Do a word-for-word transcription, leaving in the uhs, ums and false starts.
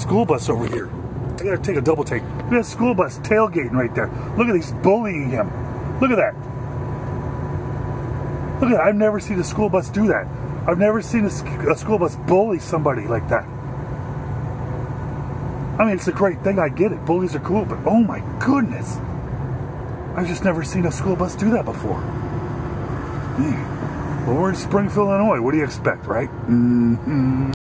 school bus over here. I gotta take a double take. Look at that school bus tailgating right there. Look at these bullying him. Look at that. Look at that. I've never seen a school bus do that. I've never seen a, a school bus bully somebody like that. I mean, it's a great thing. I get it. Bullies are cool, but oh my goodness. I've just never seen a school bus do that before. Man. Well, we're in Springfield, Illinois. What do you expect, right? Mm-hmm.